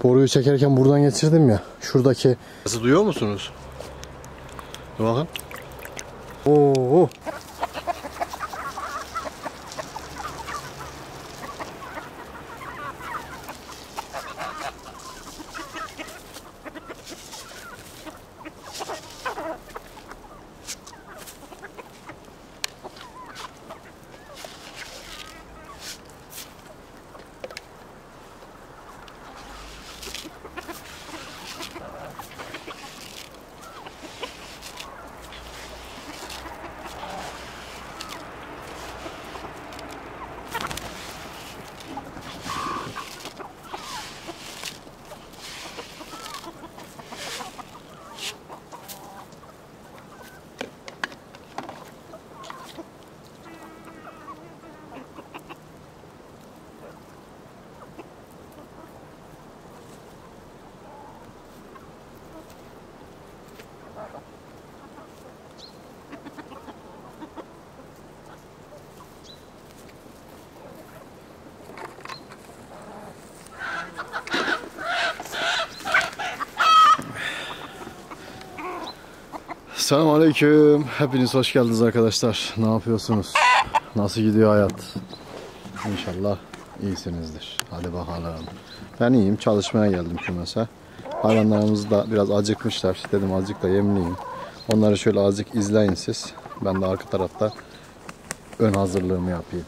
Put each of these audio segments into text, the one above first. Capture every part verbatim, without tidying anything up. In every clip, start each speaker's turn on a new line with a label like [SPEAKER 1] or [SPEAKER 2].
[SPEAKER 1] Boruyu çekerken buradan geçirdim ya. Şuradaki. Nasıl duyuyor musunuz? Dur bakın. Oo. Selamünaleyküm. Hepiniz hoş geldiniz arkadaşlar. Ne yapıyorsunuz? Nasıl gidiyor hayat? İnşallah iyisinizdir. Hadi bakalım. Ben iyiyim. Çalışmaya geldim kümese. Hayvanlarımız da biraz acıkmışlar. Dedim azıcık da yemleyeyim. Onları şöyle azıcık izleyin siz. Ben de arka tarafta ön hazırlığımı yapayım.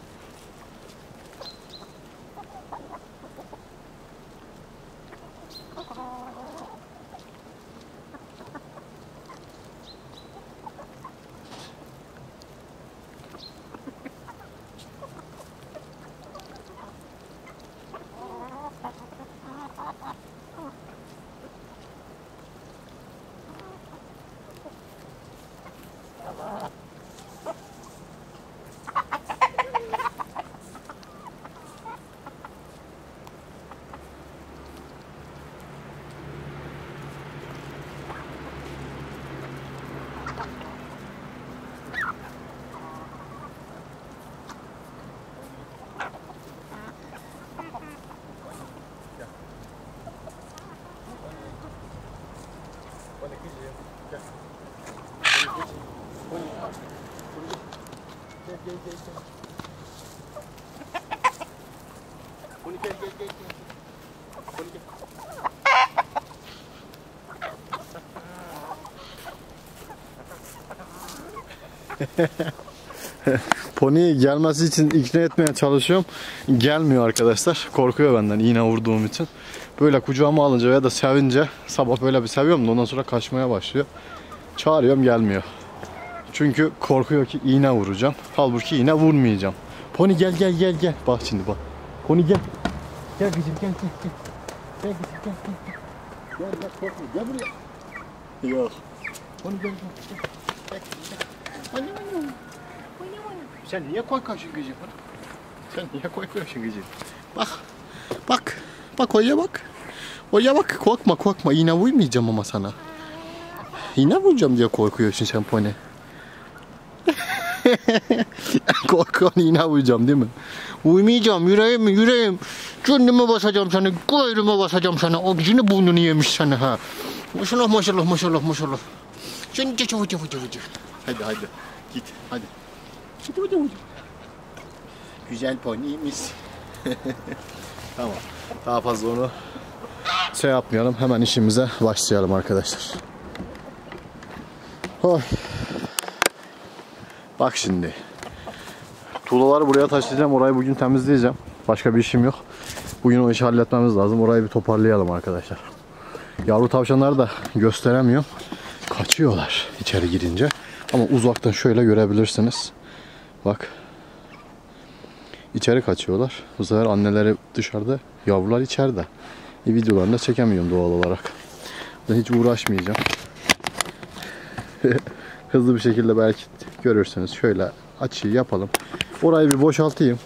[SPEAKER 1] Pony gelmesi için ikna etmeye çalışıyorum. Gelmiyor arkadaşlar. Korkuyor benden iğne vurduğum için. Böyle kucağıma alınca ya da sevince sabah böyle bir seviyorum da ondan sonra kaçmaya başlıyor. Çağırıyorum gelmiyor. Çünkü korkuyor ki iğne vuracağım. Halbuki iğne vurmayacağım. Pony gel gel gel gel. Bak şimdi bak. Pony gel. Gel kızım gel gel gel. Gel kızım gel gel gel. Gel gel korkma gel buraya. Yok. Pony gel gel gel. Gel gel. Anne anne. Sen niye korkuyorsun kızım? Sen niye korkuyorsun kızım? Bak. Bak. Bak oraya bak. Oraya bak. Korkma korkma. İğne vurmayacağım ama sana. İğne vuracağım diye korkuyorsun sen Pony. Korkuyorsun iğne vuracağım değil mi? Uymayacağım yüreğim yüreğim. Cünnüme basacağım seni. Gayrıma basacağım seni. O gücünü burnunu yemiş seni ha. Maşallah maşallah maşallah maşallah. Sen de çabuk çabuk çabuk. Hadi hadi. Git hadi. Hadi hadi hadi. Güzel Pony'ymiş. Tamam. Daha fazla onu şey yapmayalım. Hemen işimize başlayalım arkadaşlar. Oy. Bak şimdi. Tuğlaları buraya taşıyacağım. Orayı bugün temizleyeceğim. Başka bir işim yok. Bugün o işi halletmemiz lazım. Orayı bir toparlayalım arkadaşlar. Yavru tavşanları da gösteremiyorum. Kaçıyorlar içeri girince. Ama uzaktan şöyle görebilirsiniz. Bak. İçeri kaçıyorlar. Bu sefer anneleri dışarıda, yavrular içeride. E, videolarını da çekemiyorum doğal olarak. Ben hiç uğraşmayacağım. Hızlı bir şekilde belki görürsünüz. Şöyle açıyı yapalım. Orayı bir boşaltayım.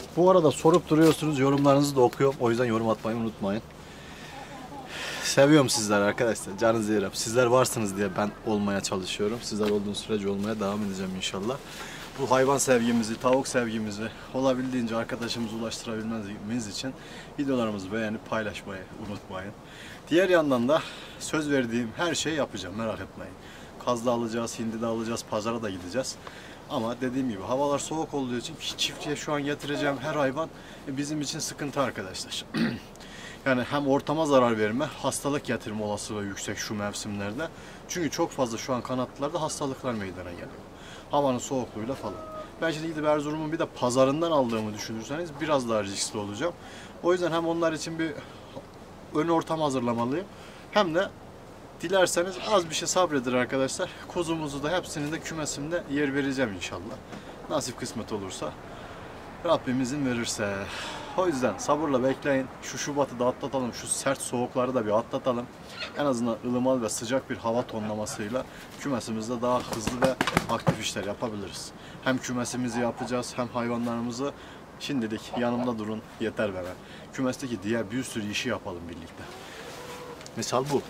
[SPEAKER 1] Bu arada sorup duruyorsunuz, yorumlarınızı da okuyorum. O yüzden yorum atmayı unutmayın. Seviyorum sizler arkadaşlar. Canınızı yerim. Sizler varsınız diye ben olmaya çalışıyorum. Sizler olduğunuz sürece olmaya devam edeceğim inşallah. Bu hayvan sevgimizi, tavuk sevgimizi olabildiğince arkadaşımıza ulaştırabilmemiz için videolarımızı beğenip paylaşmayı unutmayın. Diğer yandan da söz verdiğim her şeyi yapacağım, merak etmeyin. Kaz da alacağız, hindi de alacağız, pazara da gideceğiz. Ama dediğim gibi havalar soğuk olduğu için çiftçiye şu an getireceğim her hayvan bizim için sıkıntı arkadaşlar. Yani hem ortama zarar verme, hastalık getirme olasılığı yüksek şu mevsimlerde. Çünkü çok fazla şu an kanatlılarda hastalıklar meydana geliyor. Havanın soğukluğuyla falan. Ben şimdi gidip Erzurum'un bir de pazarından aldığımı düşünürseniz biraz daha riskli olacağım. O yüzden hem onlar için bir ön ortam hazırlamalıyım. Hem de dilerseniz az bir şey sabredir arkadaşlar. Kuzumuzu da hepsini de kümesimde yer vereceğim inşallah. Nasip kısmet olursa. Rabbim izin verirse. O yüzden sabırla bekleyin. Şu Şubat'ı da atlatalım. Şu sert soğukları da bir atlatalım. En azından ılımal ve sıcak bir hava tonlamasıyla kümesimizde daha hızlı ve aktif işler yapabiliriz. Hem kümesimizi yapacağız hem hayvanlarımızı şimdilik yanımda durun yeter bana. Kümesteki diğer bir sürü işi yapalım birlikte. Misal bu.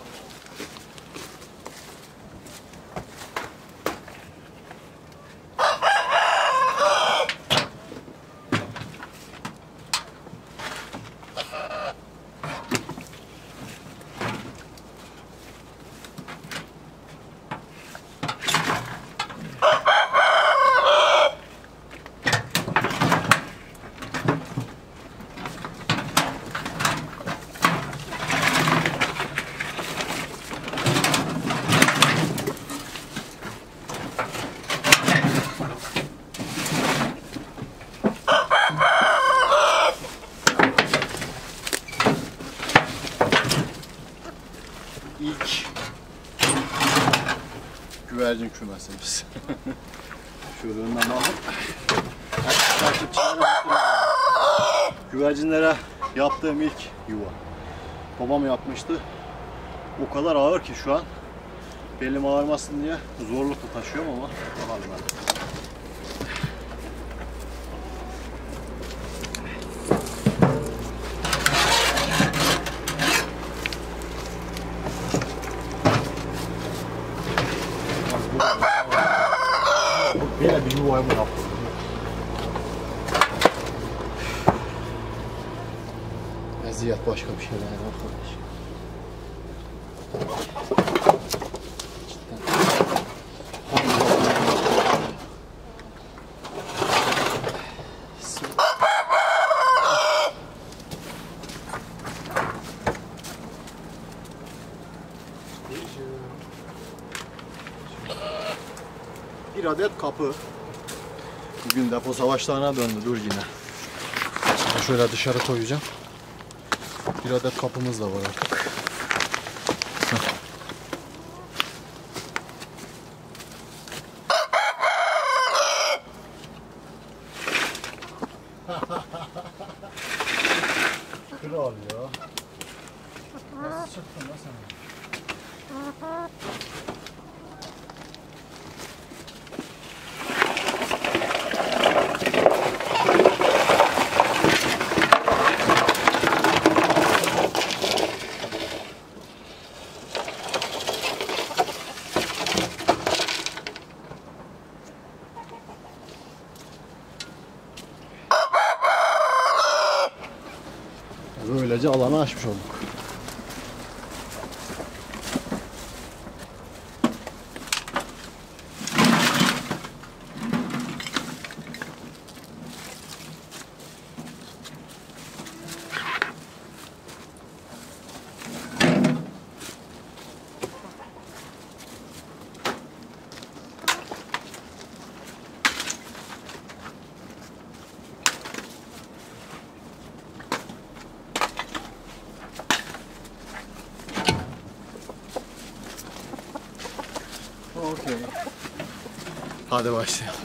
[SPEAKER 1] İlk güvercin kümesimiz. Şöyle önden bakın. Güvercinlere yaptığım ilk yuva. Babam yapmıştı. O kadar ağır ki şu an belim ağrımasın diye zorlukla taşıyorum ama bakalım hadi. Böyle bir yuvayı mı yaptım? Eziyet başka bir şey değil arkadaş. Bir adet kapı. Bugün depo savaşlarına döndü. Dur yine. Şöyle dışarı koyacağım. Bir adet kapımız da var artık. Kral ya. Nasıl çıktın lan sen? Böylece alanı aşmış olduk. Okey. Hadi başlayalım.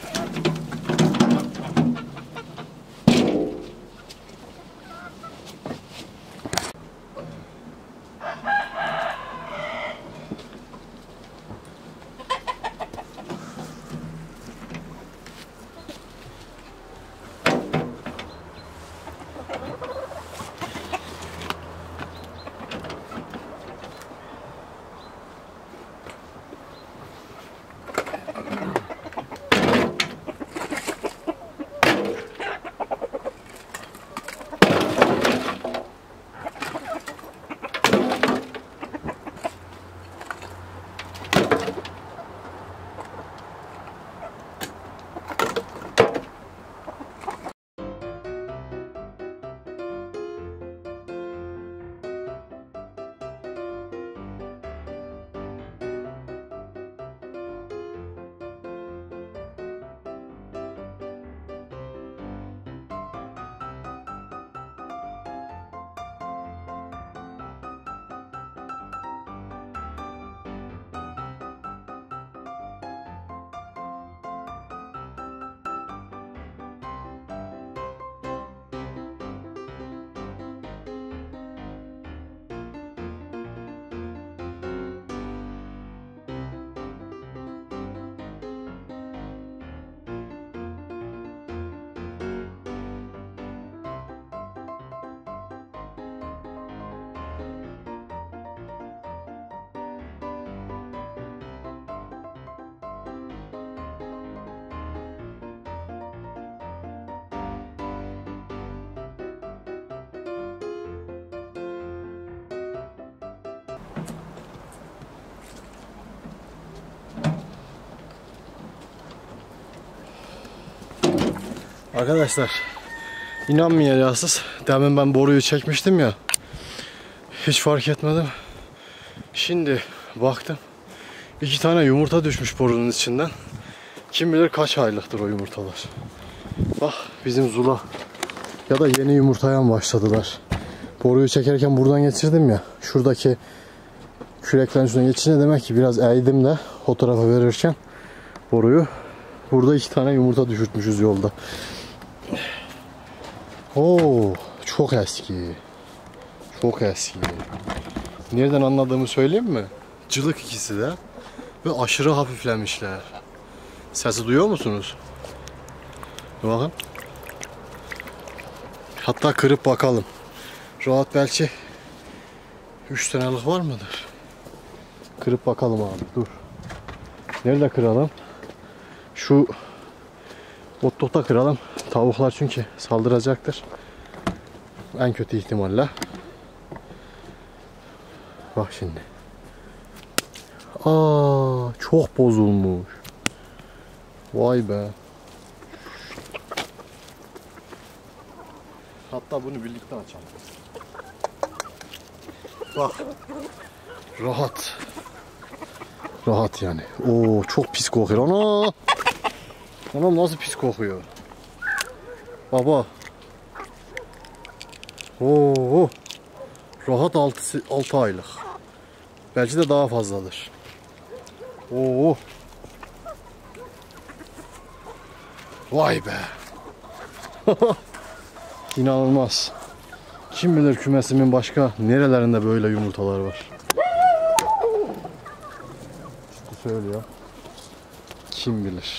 [SPEAKER 1] Arkadaşlar, inanmayacaksınız. Demin ben boruyu çekmiştim ya. Hiç fark etmedim. Şimdi baktım. İki tane yumurta düşmüş borunun içinden. Kim bilir kaç aylıktır o yumurtalar. Bak bizim Zula. Ya da yeni yumurtaya başladılar. Boruyu çekerken buradan geçirdim ya. Şuradaki küreklerin üstüne geçince demek ki biraz eğdim de o tarafa verirken boruyu. Burada iki tane yumurta düşürtmüşüz yolda. Oo, çok eski. Çok eski. Nereden anladığımı söyleyeyim mi? Cılık ikisi de. Ve aşırı hafiflemişler. Sesi duyuyor musunuz? Bakın. Hatta kırıp bakalım. Rahat belki üç senelik var mıdır? Kırıp bakalım abi. Dur. Nerede kıralım? Şu otlukta kıralım. Tavuklar çünkü saldıracaktır. En kötü ihtimalle. Bak şimdi. Aa, çok bozulmuş. Vay be. Hatta bunu birlikte açalım. Bak. Rahat. Rahat yani. Oo, çok pis kokuyor. Ana. Anam nasıl pis kokuyor. Baba. Oo. Rahat altı aylık. Belki de daha fazladır. Oo. Vay be. İnanılmaz. Kim bilir kümesimin başka nerelerinde böyle yumurtalar var. İşte söylüyor. Kim bilir.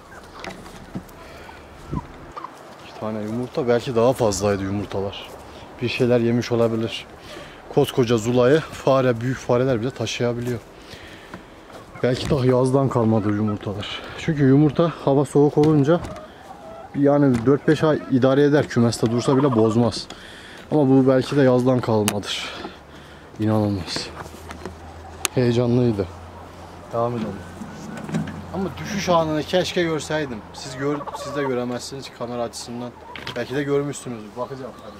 [SPEAKER 1] İki tane yumurta, belki daha fazlaydı yumurtalar. Bir şeyler yemiş olabilir. Koskoca Zula'yı fare, büyük fareler bile taşıyabiliyor. Belki daha yazdan kalmadı yumurtalar. Çünkü yumurta hava soğuk olunca yani dört beş ay idare eder, kümeste dursa bile bozmaz. Ama bu belki de yazdan kalmadır. İnanılmaz. Heyecanlıydı. Devam edelim. Ama düşüş anını keşke görseydim. Siz gör, siz de göremezsiniz kamera açısından. Belki de görmüşsünüzdür. Bakacağım. Hadi.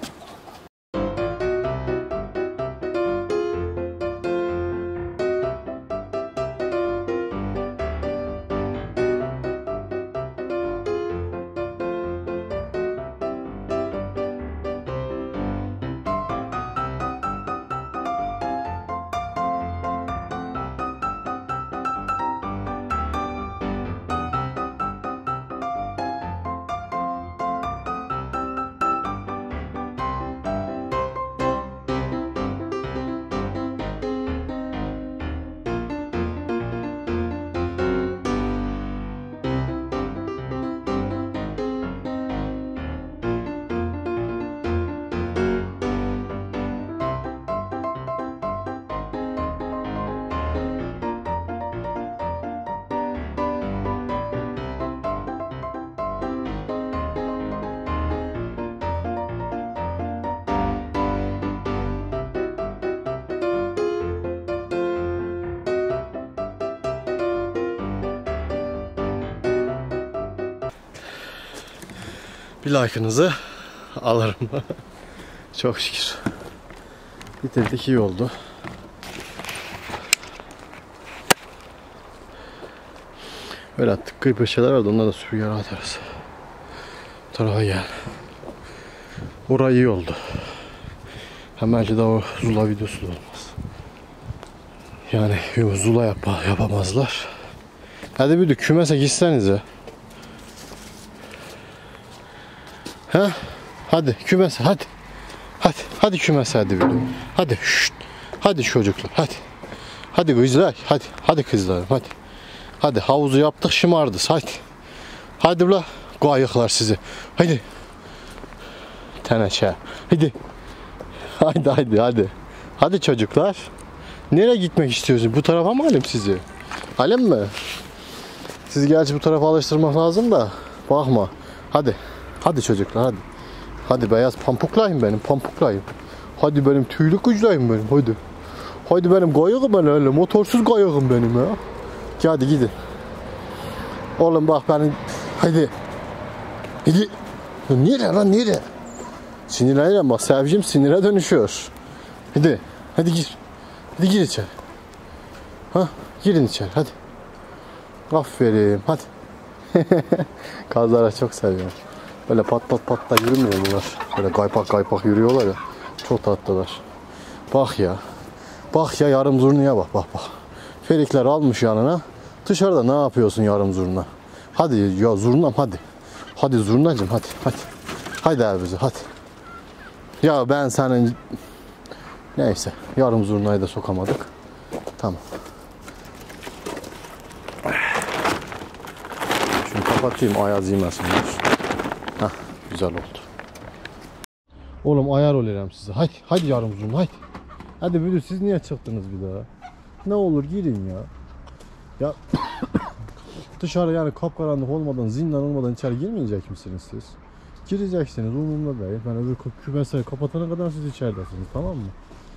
[SPEAKER 1] Bir like'ınızı alırım. Çok şükür. Bitirdik, iyi oldu. Böyle attık, kıyı şeyler vardı, onları da süpürgeye atarız. Bu tarafa gel. Orası iyi oldu. Hem belki de o Zula videosu da olmaz. Yani Zula yap yapamazlar. Hadi bir de kümese gitsenize. Ha? Hadi kümese, hadi. Hadi, hadi kümese, hadi bir de. Hadi, şşt. Hadi çocuklar, hadi. Hadi kızlar, hadi. Hadi kızlarım, hadi. Hadi havuzu yaptık, şımardız, hadi. Hadi ula, qayıqlar sizi. Hadi. Teneşe, hadi. Hadi, hadi, hadi. Hadi çocuklar. Nereye gitmek istiyorsun? Bu tarafa mı alayım sizi? Alayım mı? Sizi gerçi bu tarafa alıştırmak lazım da. Bakma. Hadi. Hadi çocuklar, hadi. Hadi beyaz pampuklayım benim, pampuklayım. Hadi benim tüylü kuclayım benim, hadi. Hadi benim qayığım ben öyle, motorsuz qayığım benim ya. Hadi gidin. Oğlum bak benim, hadi. Hadi. Nereye lan nereye? Sinirlenirem bak, sevgim sinire dönüşüyor. Hadi. Hadi gir. Hadi gir içeri. Ha, girin içeri hadi. Aferin hadi. Kazlara çok seviyorum. Böyle pat pat pat da yürümüyor bunlar. Böyle kaypak kaypak yürüyorlar ya. Çok tatlılar. Bak ya. Bak ya, yarım zurnaya bak bak bak. Ferikler almış yanına. Dışarıda ne yapıyorsun yarım zurna? Hadi ya zurnam hadi. Hadi zurnacım hadi hadi. Hadi abi hadi. Ya ben senin... Neyse, yarım zurnayı da sokamadık. Tamam. Şimdi kapatayım, ayaz yemesinler. Hah, güzel oldu. Oğlum ayar olurum size. Hadi, hadi yarım zurna hadi. Hadi müdür, siz niye çıktınız bir daha? Ne olur girin ya. Ya dışarı yani kapkaranlık olmadan, zindan olmadan içeri girmeyecek misiniz siz? Gireceksiniz, umurumda değil. Ben öbür kümeseyi kapatana kadar siz içeridesiniz, tamam mı?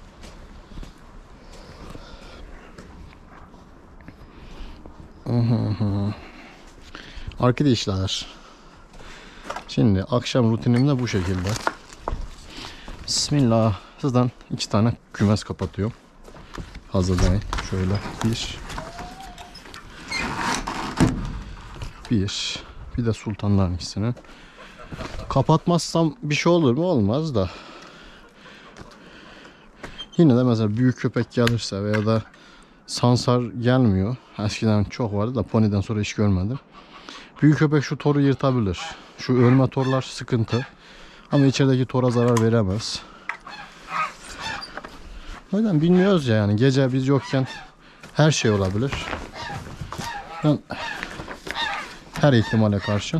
[SPEAKER 1] Arkadaşlar, şimdi akşam rutinim de bu şekilde. Bismillah. Sizden iki tane kümes kapatıyorum. Hazırlayın. Şöyle bir. Bir. Bir de sultanların ikisini. Kapatmazsam bir şey olur mu? Olmaz da. Yine de mesela büyük köpek gelirse veya da sansar gelmiyor. Eskiden çok vardı da poniden sonra hiç görmedim. Büyük köpek şu toru yırtabilir. Şu ölme torlar sıkıntı. Ama içerideki tora zarar veremez. O yüzden bilmiyoruz ya, yani gece biz yokken her şey olabilir. Ben her ihtimale karşı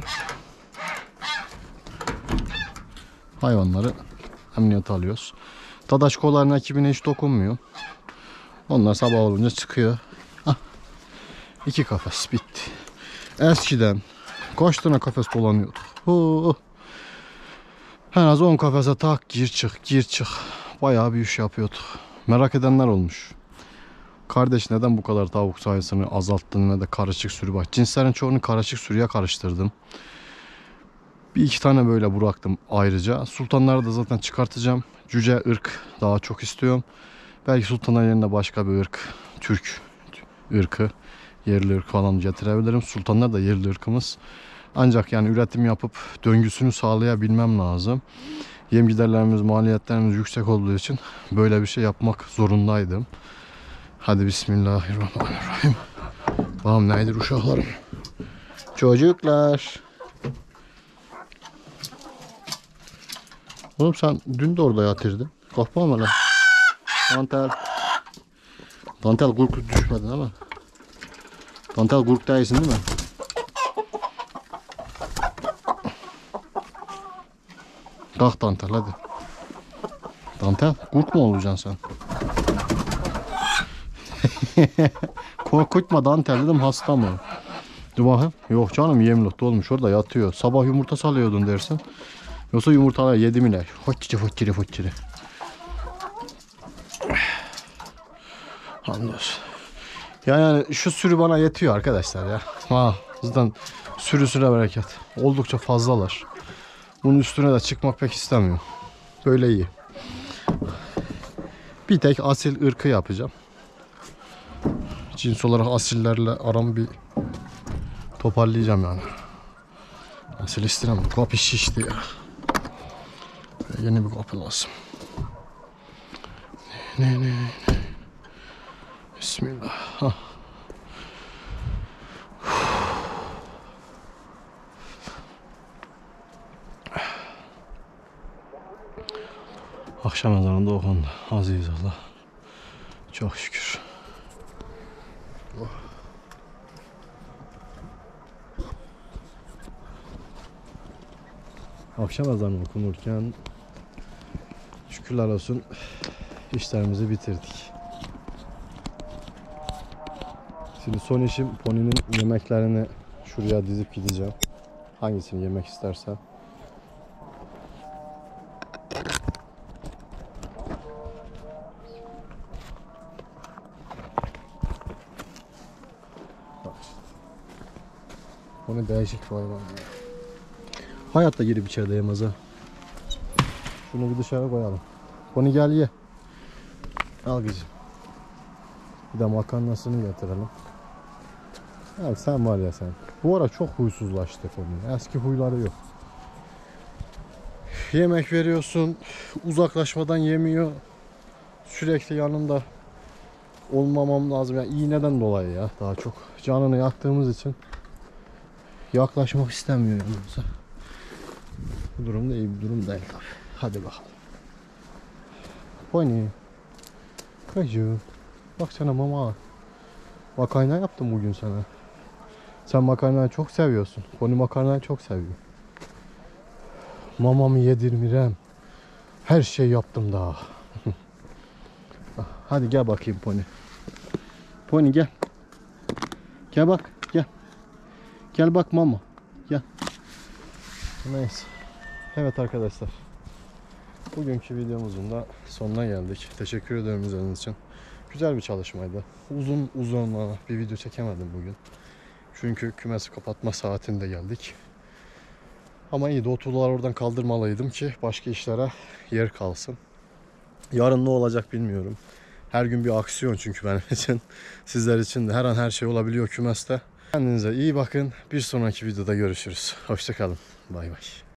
[SPEAKER 1] hayvanları emniyete alıyoruz. Dadaşkoların ekibine hiç dokunmuyor. Onlar sabah olunca çıkıyor. Ah, iki kafes bitti. Eskiden kaç tane kafes dolanıyorduk. Oh. En az on kafese tak gir çık gir çık. Bayağı bir iş yapıyorduk. Merak edenler olmuş. Kardeş neden bu kadar tavuk sayısını azalttın ve de karışık sürü bak. Cinslerin çoğunu karışık sürüye karıştırdım. Bir iki tane böyle bıraktım ayrıca. Sultanları da zaten çıkartacağım. Cüce ırk daha çok istiyorum. Belki sultanların yerine başka bir ırk, Türk ırkı, yerli ırk falan getirebilirim. Sultanlar da yerli ırkımız. Ancak yani üretim yapıp döngüsünü sağlayabilmem lazım. Yem giderlerimiz, maliyetlerimiz yüksek olduğu için böyle bir şey yapmak zorundaydım. Hadi bismillahirrahmanirrahim. Bakalım neydir uşaklarım. Çocuklar. Oğlum sen dün de orada yatırdın. Kalkma mı lan? Dantel. Dantel gurk düşmedin ama. Dantel gurk değilsin değil mi? Kalk Dantel hadi. Dantel gurk mu olacaksın sen? Korkutma Dantel dedim, hasta mı? Dur bakayım. Yok canım, yemlukta olmuş orada yatıyor. Sabah yumurta salıyordun dersin. Yoksa yumurtalar yedi mi ne? Hoççiri hoççiri hoççiri. Anlıyorsun. Yani şu sürü bana yetiyor arkadaşlar ya. Ha, zaten sürüsüne bereket. Oldukça fazlalar. Bunun üstüne de çıkmak pek istemiyorum. Böyle iyi. Bir tek asil ırkı yapacağım. Cins olarak asillerle aram bir toparlayacağım yani. Asil istemem. Kapı şişti ya. Yeni bir kapı lazım. Ne ne ne. Bismillah. Hah. Akşam ezanında okundu. Aziz Allah. Çok şükür. Oh. Akşam ezanı okunurken şükürler olsun işlerimizi bitirdik. Şimdi son işim poninin yemeklerini şuraya dizip gideceğim. Hangisini yemek istersen. Poni değişik bir hayvan. Hayatta girip içeride yemez ha. Şunu bir dışarı koyalım. Pony gel ye. Al kızım. Bir de makarnasını getirelim. Ya sen var ya sen. Bu ara çok huysuzlaştı Pony. Eski huyları yok. Yemek veriyorsun. Uzaklaşmadan yemiyor. Sürekli yanında olmamam lazım. Yani iğneden dolayı ya daha çok. Canını yaktığımız için yaklaşmak istemiyor yanımıza. Bu durum da iyi bir durum değil tabii. Hadi bakalım. Pony. Kayıcı. Bak sana mama. Makarna yaptım bugün sana. Sen makarnayı çok seviyorsun. Pony makarnayı çok seviyor. Mamamı yedirmirem. Her şey yaptım daha. Hadi gel bakayım Pony. Pony gel. Gel bak gel. Gel bak mama. Gel. Neyse. Evet arkadaşlar. Bugünkü videomuzun da sonuna geldik. Teşekkür ederim izlediğiniz için. Güzel bir çalışmaydı. Uzun uzun bir video çekemedim bugün. Çünkü kümesi kapatma saatinde geldik. Ama iyi de o tuğlalar oradan kaldırmalıydım ki başka işlere yer kalsın. Yarın ne olacak bilmiyorum. Her gün bir aksiyon çünkü benim için. Sizler için de her an her şey olabiliyor kümeste. Kendinize iyi bakın. Bir sonraki videoda görüşürüz. Hoşça kalın. Bay bay.